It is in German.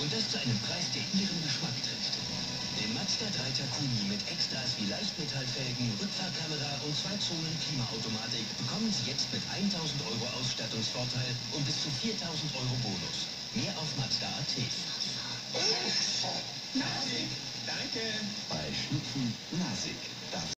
Und das zu einem Preis, der Ihren Geschmack trifft. Den Mazda 3 Takumi mit Extras wie Leichtmetallfelgen, Rückfahrkamera und 2 Zonen Klimaautomatik bekommen Sie jetzt mit 1.000 € Ausstattungsvorteil und bis zu 4.000 € Bonus. Mehr auf Mazda.at. Nasig, danke. Bei Schnupfen Nasig.